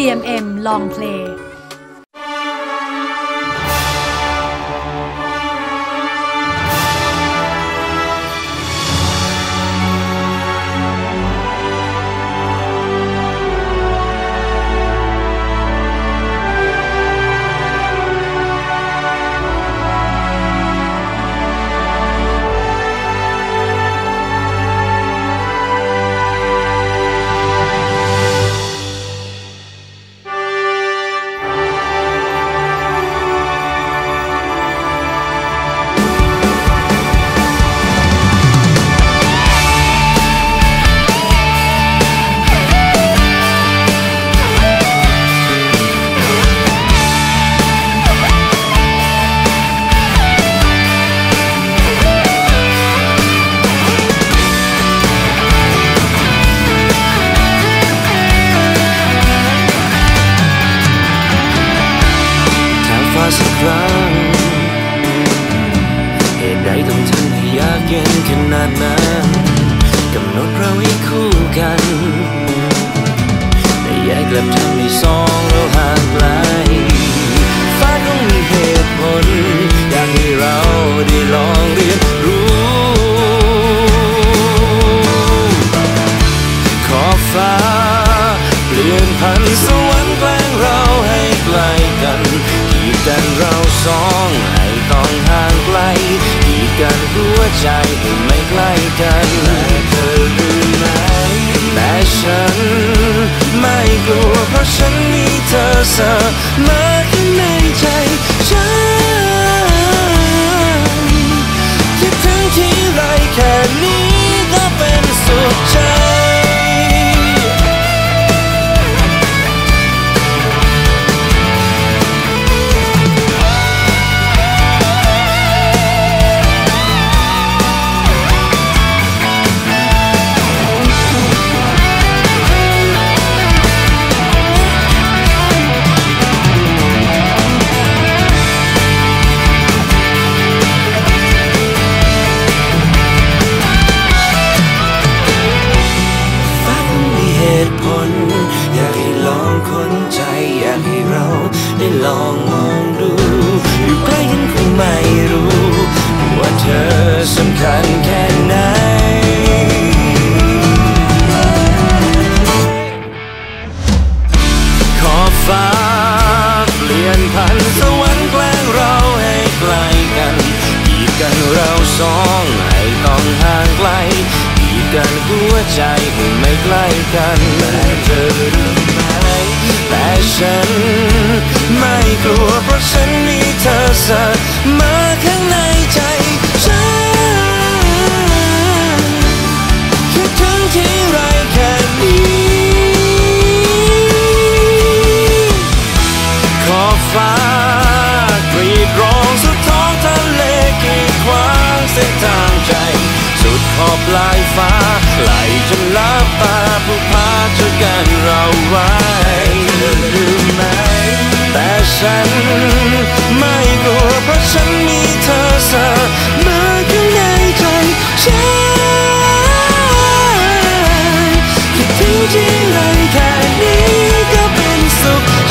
DMM Long Play สักครั้งเหตุใดต้องทำให้ยากเย็นขนาดนั้นกำหนดเราให้คู่กันแต่แยกกลับทำให้สองเราห่างไกลฟ้าคงมีเหตุผลอยากให้เราได้ลองเรียนรู้ขอบฟ้าเปลี่ยนพันสวรรค์แกล้งเราให้ใกล้กันกีดกันเราสองให้ต้องห่างไกลกีดกันหัวใจให้ไม่ใกล้กันแต่เธอรู้ไหมแต่ฉันไม่กลัวเพราะฉันมีเธอเสมอข้างในใจฉันคิดถึงที่ไรแค่นี้ก็เป็นสุขใจอยากให้ลองคนใจอยากให้เราได้ลองมองดูอยู่ใกล้กันคงไม่รู้ว่าเธอสำคัญแค่ไหนขอบฟ้าเปลี่ยนพันสวรรค์แกล้งเราให้ใกล้กันกีดกันเราสองให้ต้องห่างไกลกีดกันหัวใจให้ไม่ใกล้กันแต่เธอรู้ไหมแต่ฉันไม่กลัวเพราะฉันมีเธอเสมอข้างในใจฉันคิดถึงที่ไรแค่นี้ขอบฟ้ากรีดร้องสุดท้องทะเลกีดขวางเส้นทางใจสุดขอบปลายฟ้าไหลจนลับตาผู้พาเธอกันเราไว้รู้ไหมแต่ฉันไม่กลัวเพราะฉันมีเธอเสมอข้างในใจฉันคิดถึงที่ไรแค่นี้ก็เป็นสุขใจ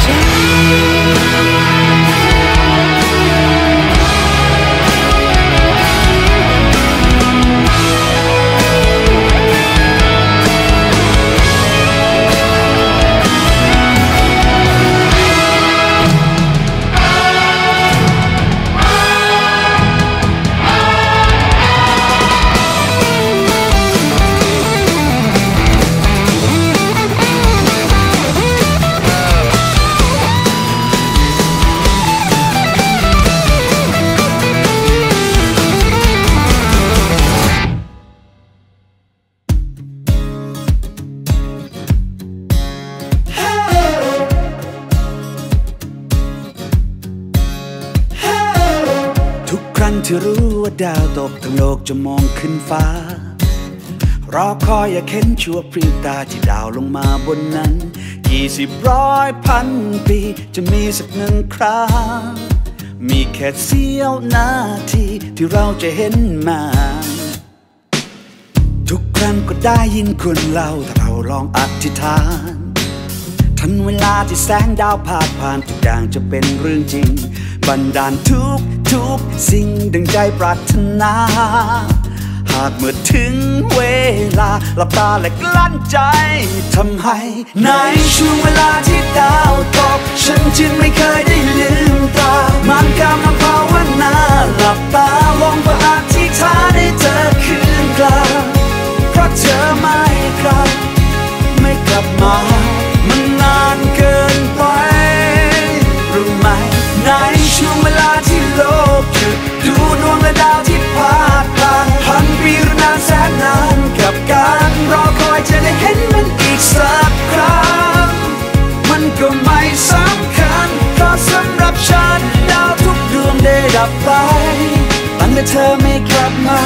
ที่รู้ว่าดาวตกทั้งโลกจะมองขึ้นฟ้ารอคอยอยากเห็นชั่วพริบตาที่ดาวลงมาบนนั้น20 100 พันปีจะมีสักหนึ่งครั้งมีแค่เสี้ยวนาทีที่เราจะเห็นมาทุกครั้งก็ได้ยินคนเล่าถ้าเราลองอธิษฐานทันเวลาที่แสงดาวพาดผ่านทุกอย่างจะเป็นเรื่องจริงบันดาลทุกสิ่งดังใจปรารถนาหากเมื่อถึงเวลาหลับตาและกลั้นใจทำให้ในช่วงเวลาที่ดาวตกฉันจึงไม่เคยได้ลืมตามันกำลังภาวนาหลับตาลงเพื่ออธิษฐานให้เธอคืนกลับเพราะเธอไม่กลับมามันนานเกินไปรู้ไหมในช่วงเวลาที่โลกหยุดดูดวงและดาวที่พาดผ่านพันปีหรือนานแสนนานกับการรอคอยจะได้เห็นมันอีกสักครั้งมันก็ไม่สำคัญเพราะสำหรับฉันดาวทุกดวงได้ดับไปตั้งแต่เธอไม่กลับมา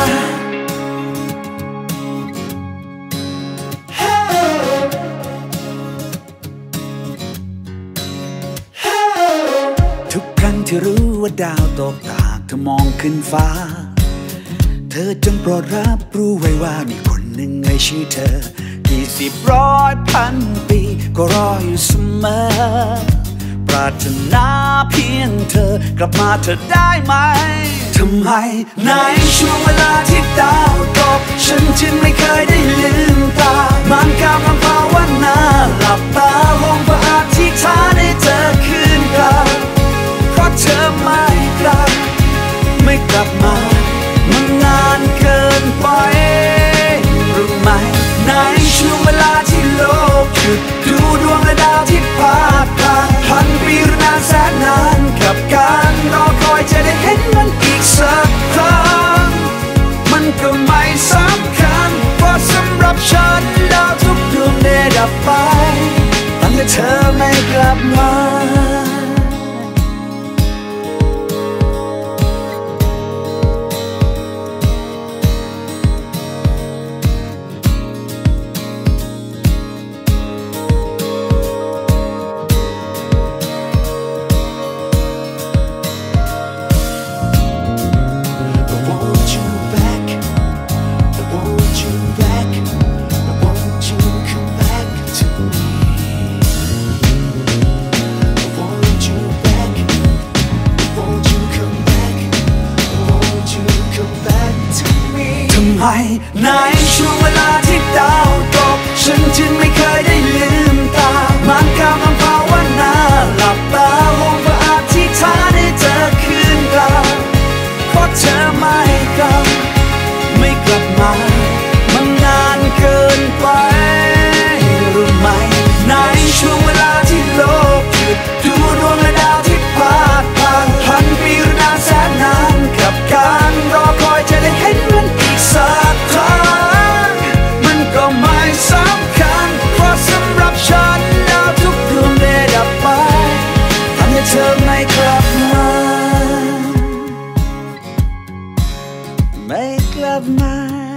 ทุกครั้งที่รู้ว่าดาวตกหากเธอมองขึ้นฟ้าเธอจงโปรดรับรู้ไว้ว่ามีคนหนึ่งในชื่อเธอกี่สิบร้อยพันปีก็รออยู่เสมอปรารถนาเพียงเธอกลับมาเธอได้ไหมทำไมในช่วงเวลาที่ดาวตกฉันจึงไม่เคยได้ลืมตามันกำลังภาวนาหลับตาลงเพื่ออธิษฐานให้เธอคืนกลับเพราะเธอไม่กลับมามันนานเกินไปรู้ไหมในช่วงเวลาที่โลกหยุดดูดวงและดาวที่พาดผ่านพันปีหรือนานแสนนานกับการรอคอยจะได้เห็นมันอีกสักครั้งมันก็ไม่สำคัญเพราะสำหรับฉันดาวทุกดวงได้ดับไปตั้งแต่เธอไม่กลับมาในช่วงเวลาที่ดาวตกฉันจึงไม่เคยได้ลืมตามันกำลังภาวนาหลับตาลงเพื่ออธิษฐานให้เธอคืนกลับเพราะเธอไม่กลับมามันนานเกินไปรู้ไหมในช่วงเวลาที่โลกหยุดดูดวงและดาวที่พาดผ่านพันปีหรือนานแสนนานกับการรอคอยจะได้เห็นมันอีกสักครั้งมันก็ไม่สำคัญเพราะสำหรับฉันดาวทุกดวงได้ดับไปทำให้เธอไม่กลับมาไม่กลับมา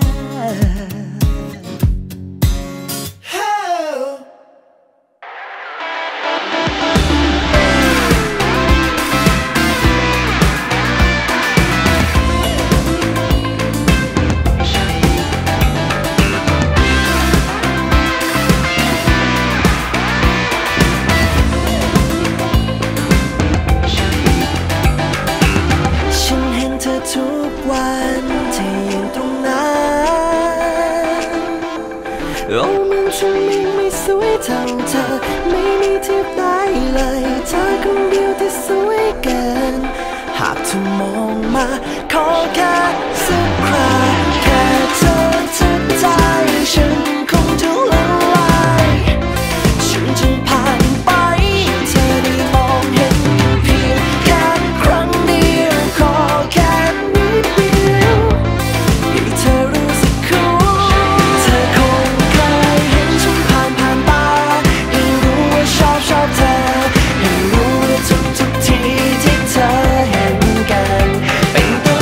ทุกวันที่ยืนตรงนั้นโอ้มันฉันไม่สวยเท่าเธอไม่มีเทียบได้เลยเธอคนเดียวที่สวยเกินหากเธอมองมาขอแค่สักคราแค่เธอทักใจฉันคงจะละลายฉันจะผ่านไปเธอได้มองเห็นเพียงแค่ครั้งเดียวขอแค่ทุกทีที่เธอเห็นกันเป็น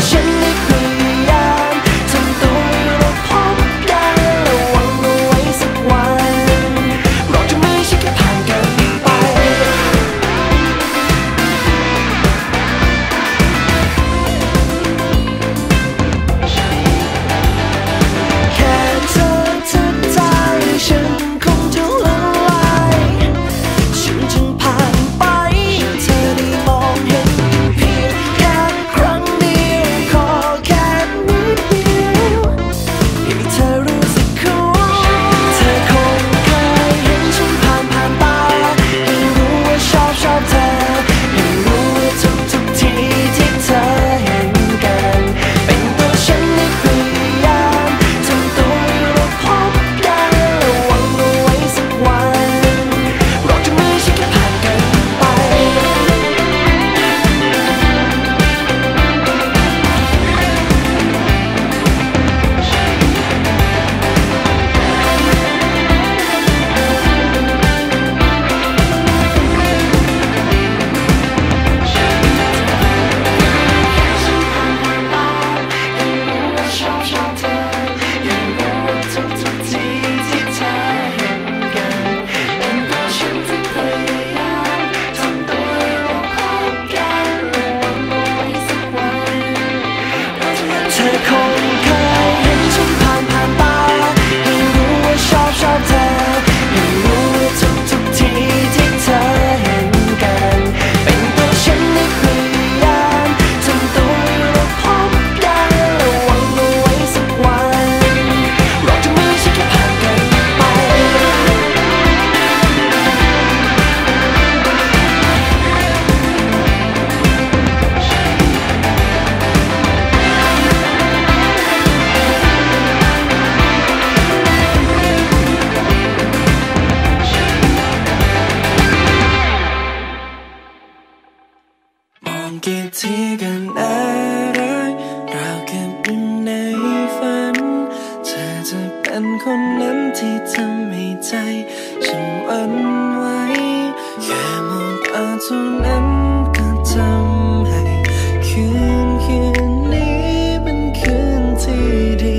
ที่ก็น่ารักราวกับอยู่ในฝันเธอจะเป็นคนนั้นที่ทำให้ใจฉันหวั่นไหวแค่มองตาเท่านั้นก็ทำให้คืนนี้เป็นคืนที่ดี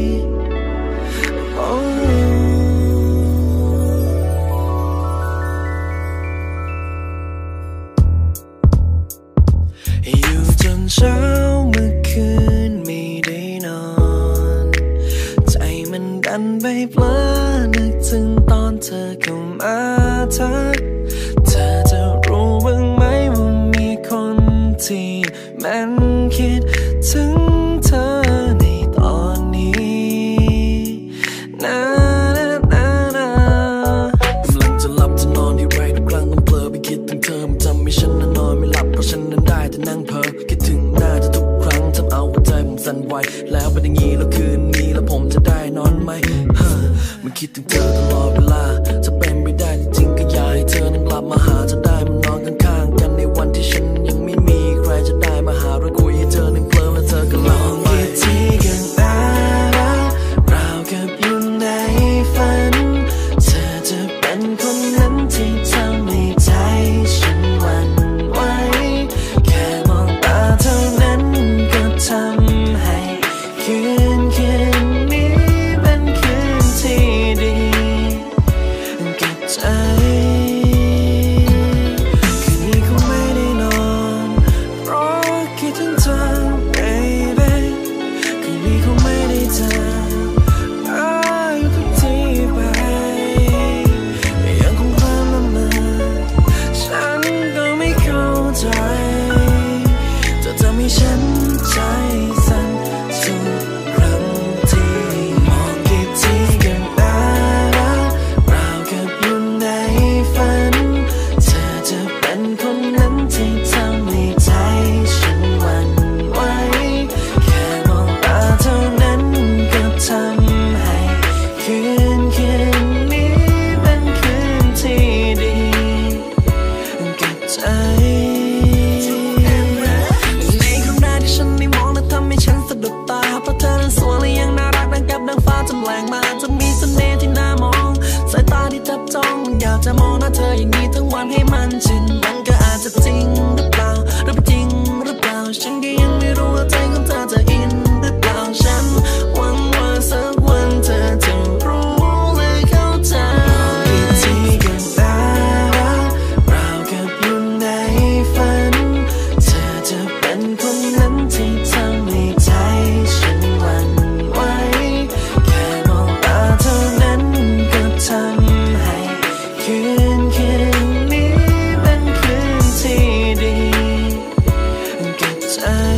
อยู่จนเช้าเมื่อคืนไม่ได้นอนใจมันดันไปเพลินนึกถึงตอนเธอเข้ามาทักเธอจะรู้บ้างไหมว่ามีคนที่มันคิดถึงเธอในตอนนี้นะกำลังจะหลับจะนอนที่ไรทุกครั้งต้องเผลอไปคิดถึงเธอมันทำให้ฉันนอนไม่หลับเพราะฉันนั้นได้แต่นั่งเพ้อคิดถึงหน้าเธอทุกครั้งทำเอาหัวใจผมสั่นไหวแล้วเป็นอย่างนี้แล้วคืนนี้แล้วผมจะได้นอนไหมมันคิดถึงเธอตลอดเวลาจะเป็นไปได้จริงก็อยากให้เธอนั้นกลับมาหาจะได้มานอนข้างๆกันในวันที่ฉันยังไม่มีใครจะได้มาหาและคุยให้เธอนั้นเคลิ้มและเธอก็ลองไปที่กันน่ารักราวกับอยู่ในฝันเธอจะเป็นคนนั้นที่ทำให้ใจฉันหวั่นไหวแค่มองตาเท่านั้นก็ทำให้คืนนี้เป็นคืนที่ดีกับใจคืนนี้คงไม่ได้นอนเพราะคิดถึงเธอ baby คืนนี้คงไม่ได้เจออยู่ทุกที่ไปยังคงเคลิ้มละเมอฉันก็ไม่เข้าใจเธอทำให้ฉันใจสั่นทุกครั้งที่มองกี่ทีก็น่ารักราวกับอยู่ในฝันเธอจะเป็นคนนั้นที่ทำให้ใจฉันหวั่นไหวแค่มองตาเท่านั้นก็ทำให้คืนนี้เป็นคืนที่ดีกับใจในครั้งแรกที่ฉันได้มองและทำให้ฉันสะดุดตาเพราะเธอนั้นสวยและยังน่ารักดังกับดังฟ้าจำแรงมาจะมีเสน่ห์ที่น่ามองสายตาที่จับจ้องอยากจะมองหน้าเธออย่างนี้ทั้งวันให้มันชินมันก็อาจจะจริงหรือเปล่าหรือจริงหรือเปล่าฉันก็ยังไม่รู้ว่าใจของเธอจะอินหรือเปล่าฉันหวังว่าสักวันเธอจะรู้และเข้าใจกี่ทีก็น่ารักราวกับอยู่ในฝันเธอจะเป็นคนนั้นที่ทำให้ใจฉันหวั่นไหวแค่มองตาเท่านั้นก็ทำให้คืนนี้เป็นคืนที่ดีกับใจ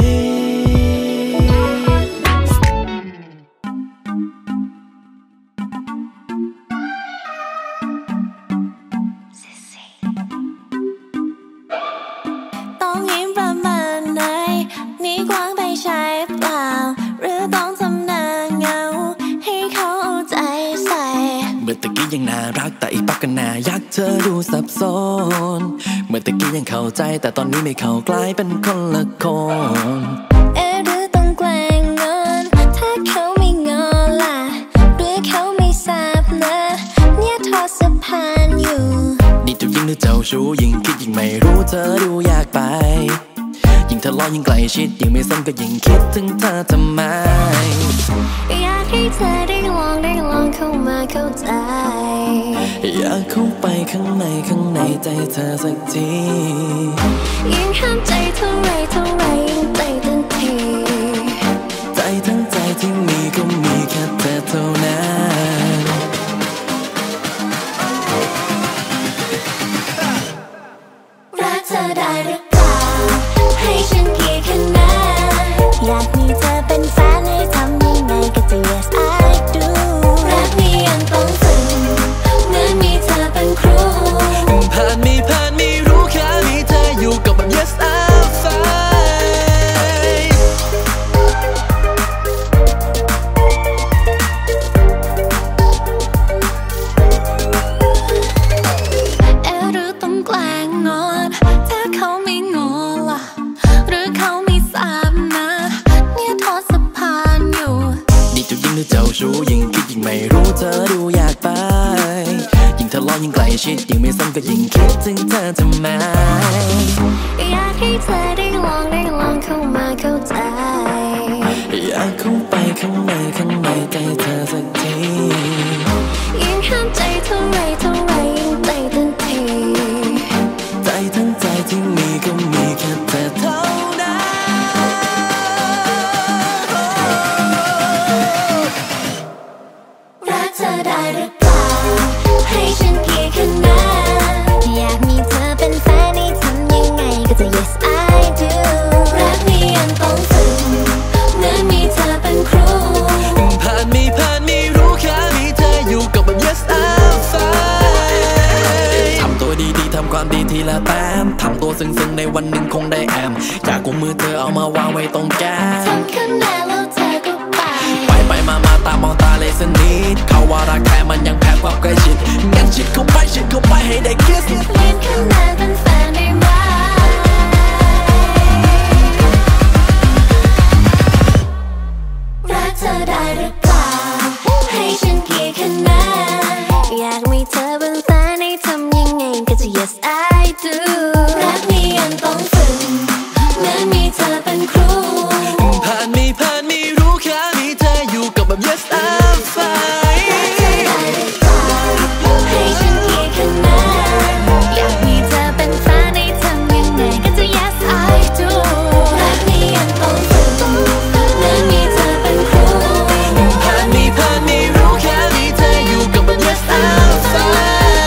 ต้องยิ้มประมาณไหนนี่กว้างไปใช่เปล่าหรือต้องทำหน้าเหงาให้เขาเอาใจใส่เมื่อตะกี้ยังน่ารักแต่อีกปักก็น่ายักเธอดูสับสนเมื่อตะกี้ยังเข้าใจแต่ตอนนี้ไม่เข้ากลายเป็นคนละคนหรือต้องแกล้งงอนถ้าเขาไม่งอนล่ะหรือเขาไม่ทราบนะเนี่ยทอดสะพานอยู่นี่เจ้ายิ่งหรือเจ้าชู้ยิ่งคิดยิ่งไม่รู้เธอดูอยากไปยิ่งทะเลาะยิ่งใกล้ชิดยิ่งไม่สนก็ยิ่งคิดถึงเธอทำไมอยากให้เธอได้ลองเข้ามาเข้าใจอยากเข้าไปข้างในใจเธอสักทียิ่งห้ามใจเท่าไรยิ่งใจเต้นทีใจทั้งใจที่มีก็มีแค่เธอเท่านั้นรักเธอได้หรือเปล่าให้ฉันกี่คะแนนอยากมีเธอเป็นแฟนให้ทำยังไงก็จะ yes I do รักนี้ยังต้องฝึกเหมือนมีเธอเป็นครูผ่านไม่รู้แค่มีเธออยู่กับแบบ yes I'm fine ลอดยิ่งใกล้ชิดยิ่งไม่ซ้ำก็ยิ่งคิดถึงเธอทำไมอยากให้เธอได้ลองเข้ามาเข้าใจอยากเข้าไปข้างในใจเธอสักทียิ่งห้ามใจเท่าไรยิ่งใจทันทีใจทั้งใจที่มีก็มีแค่เธอเท่านั้นรักเธอได้หรือเปล่าให้ฉันกี่คะแนนอยากมีเธอเป็นแฟนให้ทำยังไงก็จะ yes I do รักนี้ยังต้องฝึกเหมือนมีเธอเป็นครูผ่านมีรู้แค่มีเธออยู่กับแบบ yes I'm fine ทำตัวดีๆทำความดีทีละแต้มทำตัวซึ้งในวันหนึ่งคงได้แอมอยากกุมมือเธอเอามาวางไว้ตรงแก้มทำคะแนนแล้วเธอก็ไปมาตามองตาเลยสักนิดเขาว่ารักแท้มันยังแพ้ความใกล้ชิดงั้นชิดเข้าไปให้ได้คิสเล่นคะแนนเป็นแฟนได้ไหมรักเธอได้หรือเปล่าให้ฉันกี่คะแนนอยากมีเธอเป็นแฟนให้ทำยังไงก็จะ yes I do รักนี้ยังต้องฝึกเหมือนมีเธอเป็นครูผ่านมีรู้แค่มีเธออยู่กับแบบ yes I'm fine รักเธอได้หรือเปล่าให้ฉันกี่คะแนนอยากมีเธอเป็นแฟนให้ทำยังไงก็จะ yes I do รักนี้ยังต้องฝึกเหมือนมีเธอเป็นครูผ่านมีรู้แค่มีเธออยู่กับแบบ yes I'm fine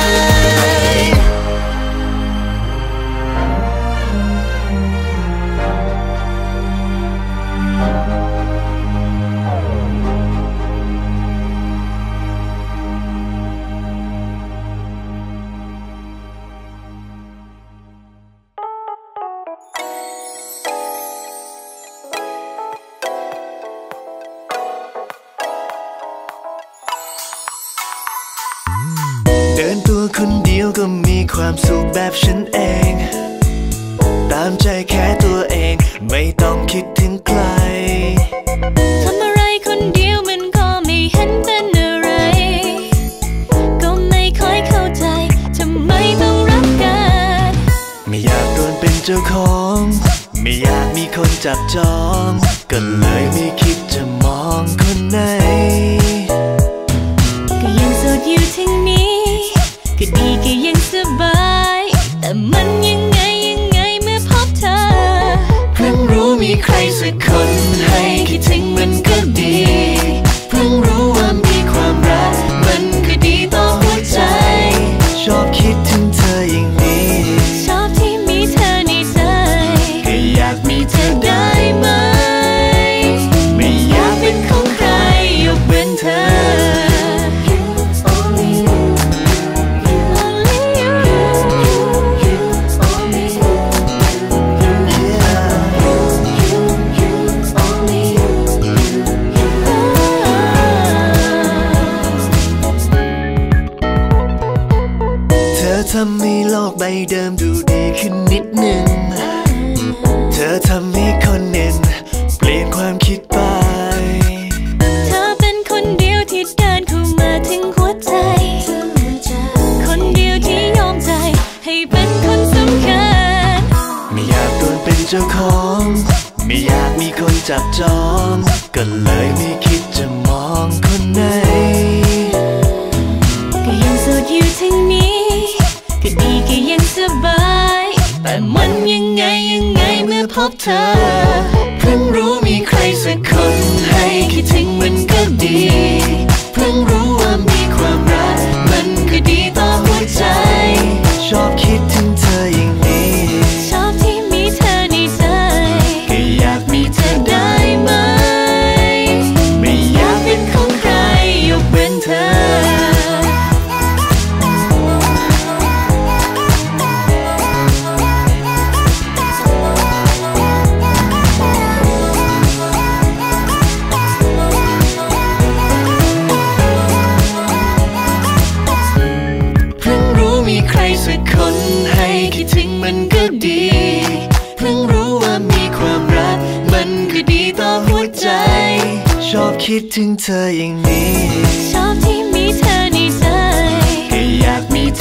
เดินตัวคนเดียวก็มีความสุขแบบฉันเองตามใจแค่ตัวเองไม่ต้องคิดถึงใครทำอะไรคนเดียวมันก็ไม่เห็นเป็นอะไรก็ไม่ค่อยเข้าใจทำไมต้องรักกันไม่อยากโดนเป็นเจ้าของไม่อยากมีคนจับจองก็เลยไม่คิดจะมองคนไหนก็ยังโสดอยู่ทั้งนี้ก็ดีก็ยังสบายแต่มันยังไงเมื่อพบเธอเพิ่งรู้มีใครสักคนให้คิดถึงมันก็ดีเพิ่งรู้ว่ามีความรักมันก็ดีต่อหัวใจชอบคิดถึงเธออย่างนี้ชอบที่มีเธอในใจก็อยากมีเธอได้ไหมไม่อยากเป็นของใครยกเว้นเธอทำให้โลกใบเดิมดูดีขึ้นนิดหนึ่งเธอทำให้คนเน้นเปลี่ยนความคิดไปเธอเป็นคนเดียวที่เดินเข้ามาถึงหัวใจคนเดียวที่ยอมใจให้เป็นคนสำคัญไม่อยากโดนเป็นเจ้าของไม่อยากมีคนจับจองก็เลยไม่คิดจะมองคนไหนก็ยังโสดอยู่ทั้งนี้ก็ดีก็ยังสบายแต่มันยังไงเมื่อพบเธอเพิ่งรู้มีใครสักคนให้คิดถึงมันก็ดีเพิ่งรู้ว่ามีความรักมันก็ดีต่อหัวใจชอบคิดถึงเธออย่างนี้ชอบที่มีเธอในใจก็อยากมีเธอได้ไหมไม่อยากเป็นของใครยกเว้นเธอสักคนให้คิดถึงมันก็ดีเพิ่งรู้ว่ามีความรักมันก็ดีต่อหัวใจชอบคิดถึงเธออย่างนี้ชอบที่มีเธอในใจก็อยากมี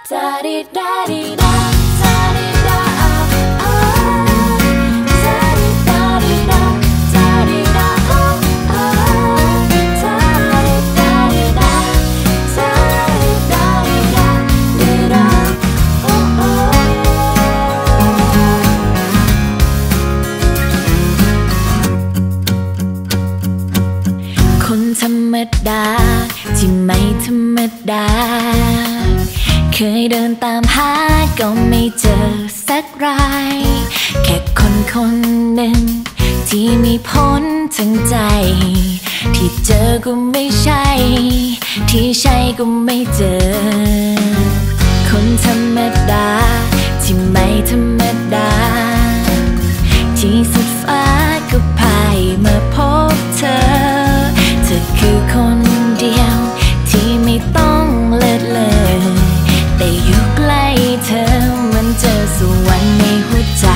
คนธรรมดาที่ไม่ธรรมดาเคยเดินตามหาก็ไม่เจอสักรายแค่คนหนึ่งที่มีพ้นทั้งใจที่เจอก็ไม่ใช่ที่ใช่ก็ไม่เจอคนธรรมดาที่ไม่ธรรมดาที่สุดฟ้าก็พายมาพบเธอคือคนเดียวที่ไม่ต้องเลิศเลอแต่อยู่ใกล้เธอมันเจอสวรรค์ในหัวใจ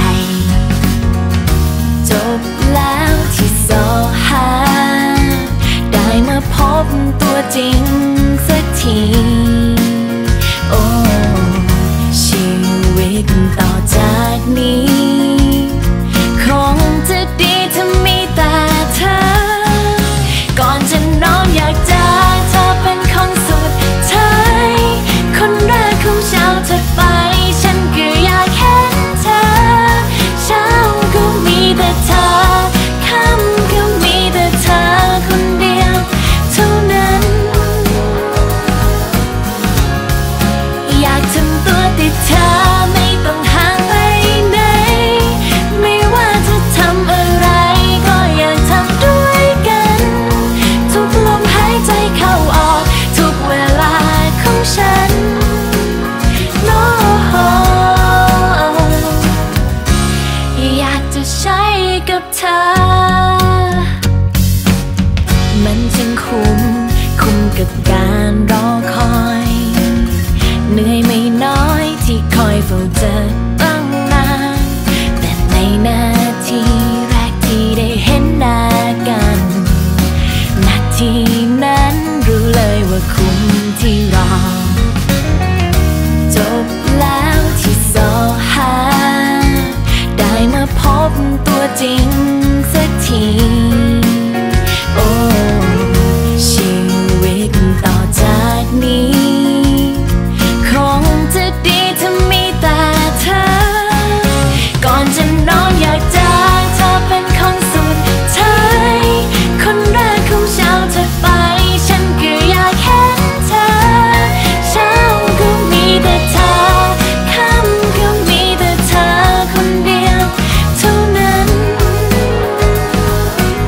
จบแล้วที่สอหาได้มาพบตัวจริงสักทีโอ้ชีวิตต่อจากนี้คงจะดีถ้ามีแต่เธอก่อนจะนอนอยากจะเธอเป็นคนสุดท้ายคนแรกของเช้าถัดไปฉันก็อยากเห็นเธอเช้าก็มีแต่เธอค่ำก็มีแต่เธอคนเดียวเท่านั้นอยากทำตัวติดเธอไม่ต้องห่างไปไหนไม่ว่าจะทำอะไรก็อยากทำด้วยกันทุกลมหายใจเข้าออกทุกเวลาของฉัน no อยากจะใช้กับเธอมันจึงคุ้มกับการรอคอยเหนื่อยไม่น้อยที่คอยเฝ้าเจอตั้งนานแต่ในนาทีแรกที่ได้เห็นหน้ากันนาทีนั้นรู้เลยว่าคุ้มที่รอจบแล้วที่สอหาได้มาพบตัวจริงสักทีโอ้ชีวิตต่อจากนี้คงจะดีถ้ามีแต่เธอก่อนจะนอนอยากจะเธอเป็นคนสุดท้ายคนแรกของเช้าถัดไปฉันก็อยากเห็นเธอเช้าก็มีแต่เธอค่ำก็มีแต่เธอคนเดียวเท่านั้น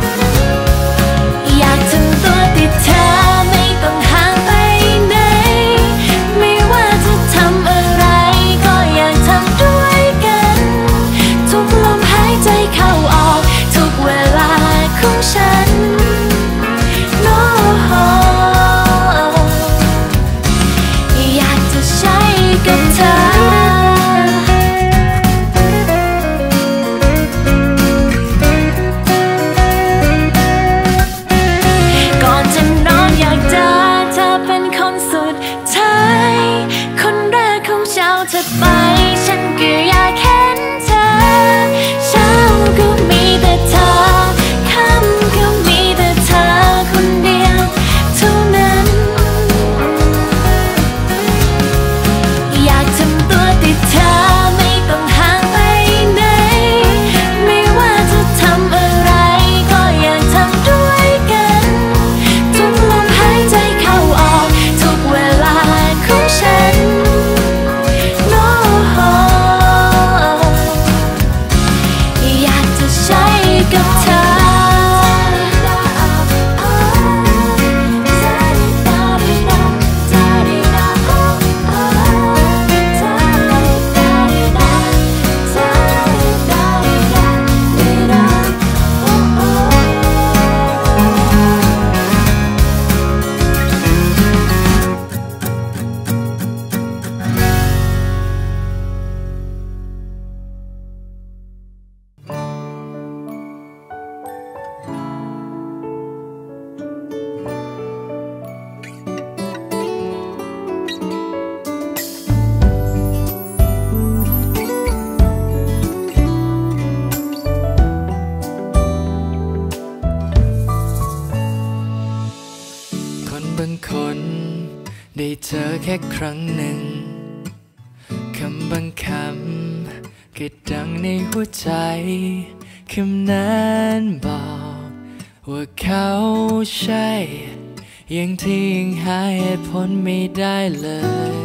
บางคนได้เจอแค่ครั้งหนึ่งคำบางคำก็ดังในหัวใจคำนั้นบอกว่าเขาใช่ยังที่ยังหาเหตุผลไม่ได้เลย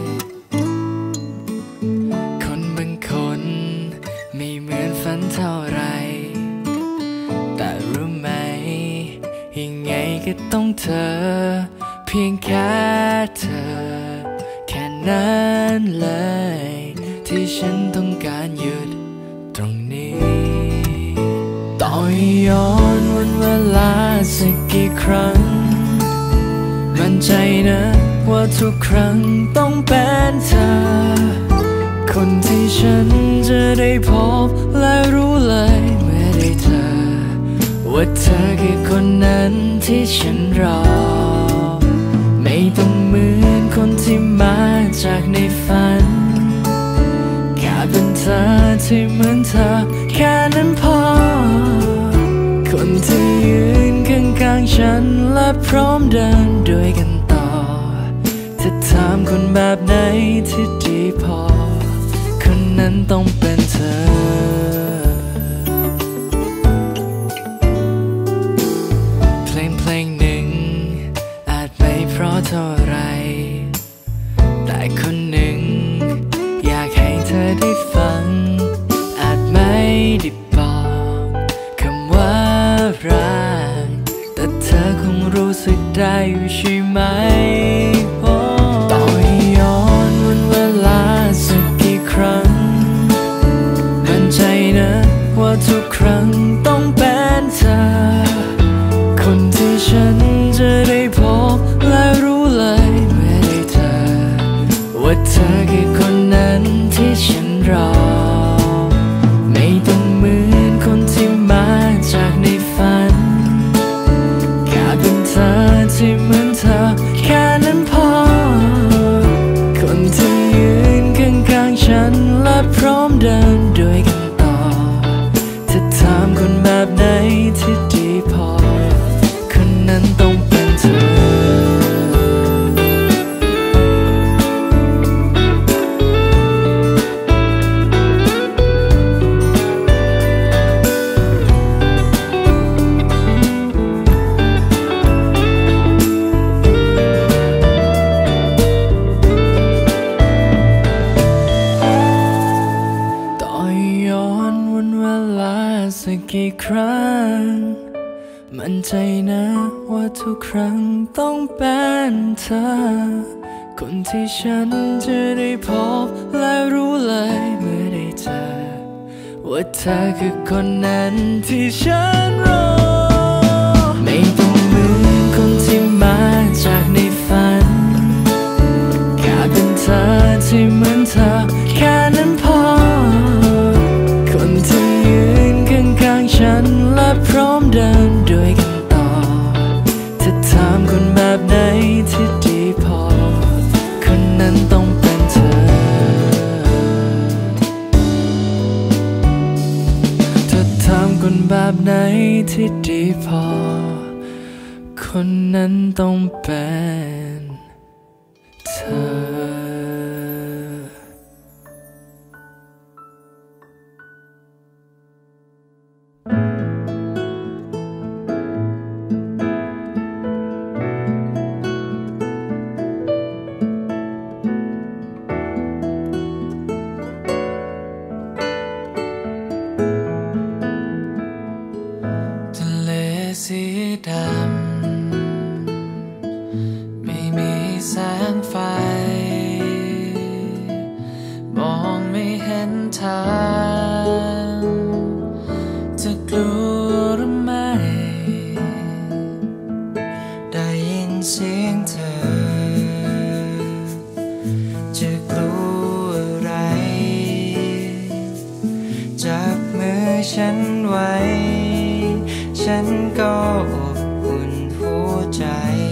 คนบางคนไม่เหมือนฝันเท่าไรแต่รู้ไหมยังไงก็ต้องเธอเพียงแค่เธอแค่นั้นเลยที่ฉันต้องการหยุดตรงนี้ต่อย้อนวันเวลาสักกี่ครั้งมั่นใจนะว่าทุกครั้งต้องเป็นเธอคนที่ฉันจะได้พบและรู้เลยเมื่อได้เจอว่าเธอคือคนนั้นที่ฉันรอไม่ต้องเหมือนคนที่มาจากในฝันแค่เป็นเธอที่เหมือนเธอแค่นั้นพอคนที่ยืนข้างๆฉันและพร้อมเดินด้วยกันต่อจะถามคนแบบไหนที่ดีพอคนนั้นต้องเป็นเธอเพลงหนึ่งอาจไม่เพราะเท่าไรแต่คนหนึ่งอยากให้เธอได้ฟังอาจไม่ได้บอกคำว่ารักแต่เธอคงรู้สึกได้อยู่ใช่ไหมต่อย้อนวันเวลาสักกี่ครั้งมั่นใจนะว่าทุกครั้งต้องเป็นเธอคนที่ฉันจะได้พบและรู้เลยเมื่อได้เจอว่าเธอคือคนนั้นที่ฉันรอไม่ต้องเหมือนคนที่มาจากในฝันแค่เป็นเธอที่เหมือนเธอแค่นั้นพอคนที่ยืนข้างๆฉันและพร้อมเดินด้วยกันต่อจะถามคนแบบไหนที่ดีพอคนนั้นต้องเป็นเธอสักกี่ครั้งมั่นใจนะว่าทุกครั้งต้องเป็นเธอคนที่ฉันจะได้พบและรู้เลยเมื่อได้เจอว่าเธอคือคนนั้นที่ฉันรอไม่ต้องเหมือนคนที่มาจากในฝันแค่เป็นเธอที่เหมือนเธอแค่นั้นพอคนที่ยืนข้างๆฉันและพร้อมเดินด้วยกันต่อจะถามคนแบบไหนที่ดีพอคนนั้นต้องเป็นเธอจะถามคนแบบไหนที่ดีพอคนนั้นต้องเป็นเธอสีดำไม่มีแสงไฟมองไม่เห็นทางจะกลัวหรือไม่ได้ยินเสียงเธอจะกลัวอะไรจับมือฉันไว้ฉันก็อบอุ่นหัวใจ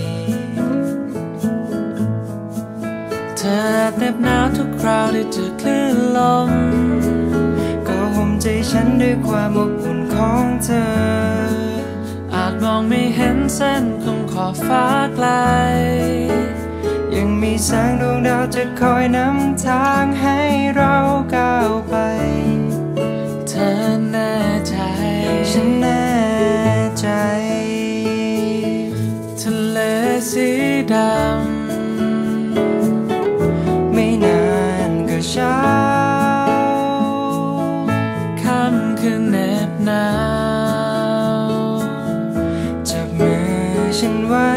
เธอแนบหนาวทุกคราวที่เจอคลื่นลมก็ห่มใจฉันด้วยความอบอุ่นของเธออาจมองไม่เห็นเส้นของขอบฟ้าไกลยังมีแสงดวงดาวจะคอยนำทางให้เราก้าวไปเธอแน่ใจฉันแน่ใจทะเลสีดำไม่นานก็เช้าค่ำคืนเหน็บหนาวจับมือฉันไว้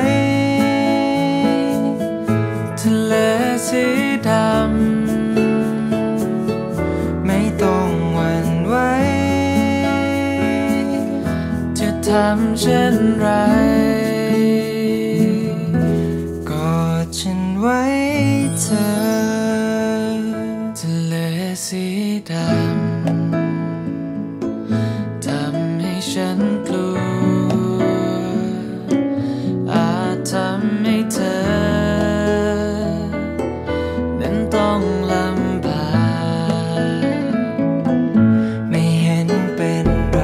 ทะเลสีดำไม่ต้องหวั่นไหวจะทำเช่นไรกอดฉันไว้เธอทะเลสีดำทำให้ฉันกลัวอาจทำให้เธอนั้นต้องลำบากไม่เห็นเป็นไร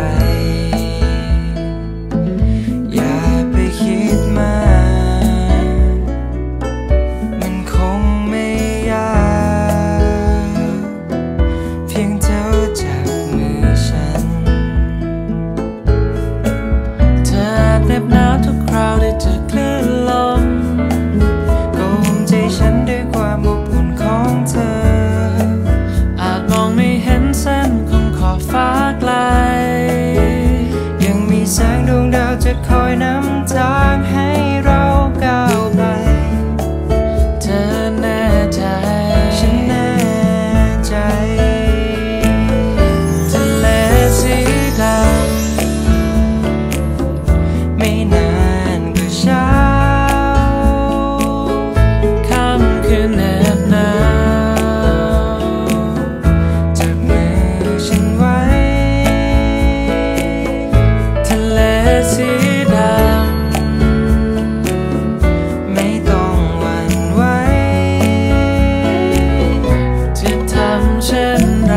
อย่าไปคิดมากมันคงไม่ยากเพียงเธอจับมือฉันเธอเหน็บหนาวทุกคราวได้เจอคลื่นลมก็ห่มใจฉันด้วยความอบอุ่นของเธออาจมองไม่เห็นเส้นของขอบฟ้าไกลยังมีแสงดวงดาวจะคอยนำทางให้เราก้าวไปเธอแน่ใจฉันแน่ใจทะเลสีดำไม่นานก็เช้าค่ำคืนแนบหนาวจับมือฉันไว้ทะเลสีดำไม่ต้องหวั่นไหวจะทำเช่นไร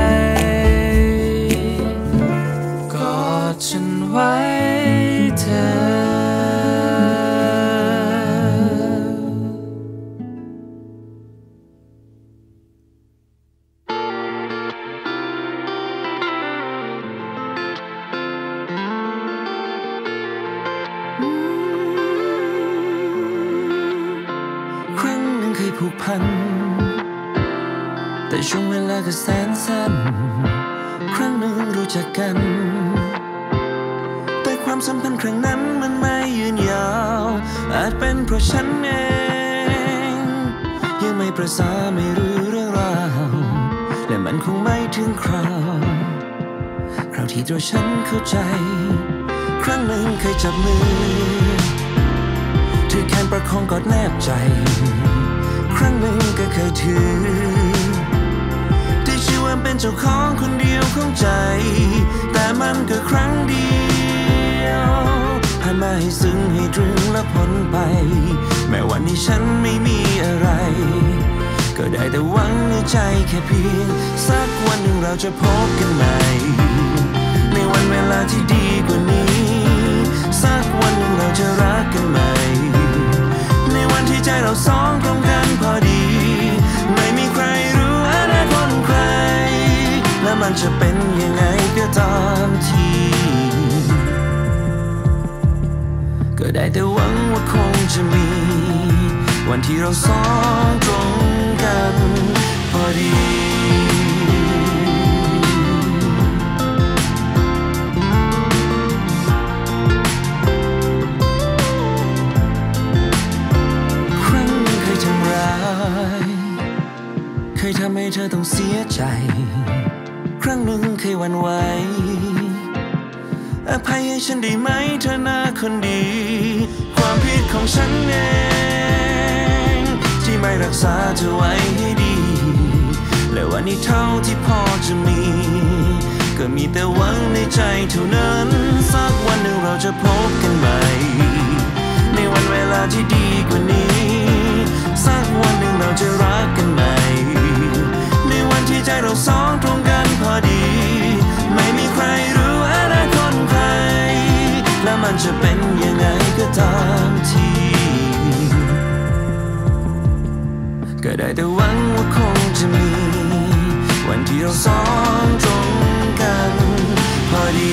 กอดฉันไว้เธอครั้งหนึ่งเคยผูกพันแต่ช่วงเวลาก็แสนสั้นครั้งหนึ่งรู้จักกันแต่ความสัมพันธ์ครั้งนั้นมันไม่ยืนยาวอาจเป็นเพราะฉันเองยังไม่ประสาไม่รู้เรื่องราวและมันคงไม่ถึงคราวที่ตัวฉันเข้าใจครั้งหนึ่งเคยจับมือถือแขนประคองกอดแนบใจครั้งหนึ่งก็เคยถือที่ชื่อว่าเป็นเจ้าของคนเดียวของใจแต่มันก็ครั้งเดียวผ่านมาให้ซึ้งให้ตรึงและพ้นไปแม้วันนี้ฉันไม่มีอะไรก็ได้แต่หวังในใจแค่เพียงสักวันหนึ่งเราจะพบกันใหม่ในวันเวลาที่ดีกว่านี้สักวันหนึ่งเราจะรักกันใหม่ในวันที่ใจเราสองตรงกันพอดีไม่มีใครรู้อนาคตของใครและมันจะเป็นยังไงก็ตามทีก็ได้แต่หวังว่าคงจะมีวันที่เราสองตรงกันพอดีเคยทำให้เธอต้องเสียใจครั้งหนึ่งเคยหวั่นไหวอภัยให้ฉันได้ไหมเธอหน้าคนดีความผิดของฉันเองที่ไม่รักษาเธอไว้ให้ดีและวันนี้เท่าที่พอจะมีก็มีแต่หวังในใจเท่านั้นสักวันหนึ่งเราจะพบกันใหม่ในวันเวลาที่ดีกว่านี้สักวันหนึ่งเราจะรักกันใหม่ในวันที่ใจเราสองตรงกันพอดีไม่มีใครรู้อนาคตของใครและมันมันจะเป็นยังไงก็ตามทีก็ได้แต่หวังว่าคงจะมีวันที่เราสองตรงกันพอดี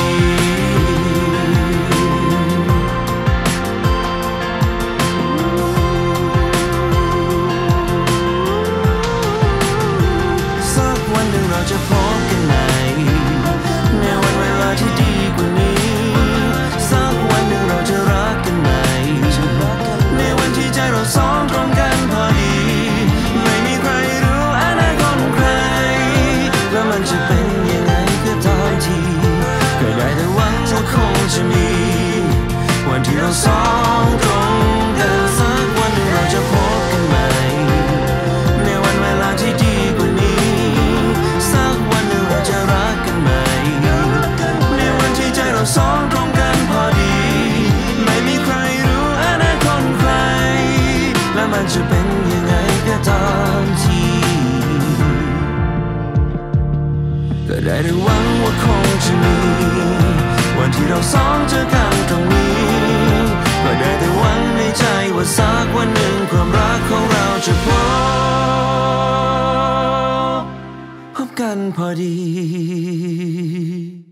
สักวันหนึ่งเราจะพบกันในวันเวลาที่ดีกว่านี้สักวันหนึ่งเราจะรักกันในวันที่ใจเราสองตรงกันพอดีไม่มีใครรู้อนาคตของใครแล้วมันจะเป็นยังไงก็ตามทีก็ได้แต่หวังว่าคงจะมีวันที่เราสองตรงกันสักวันหนึ่งเราจะพบกันใหม่ในวันเวลาที่ดีกว่านี้สักวันหนึ่งเราจะรักกันใหม่ในวันที่ใจเราสองตรงกันพอดีไม่มีใครรู้อนาคตของใครและมันจะเป็นยังไงก็ตามทีก็ได้แต่หวังว่าคงจะมีวันที่เราสองเจอกันตรงนี้ก็ได้แต่หวังในใจว่าสักวันหนึ่งความรักของเราจะพบกันพอดี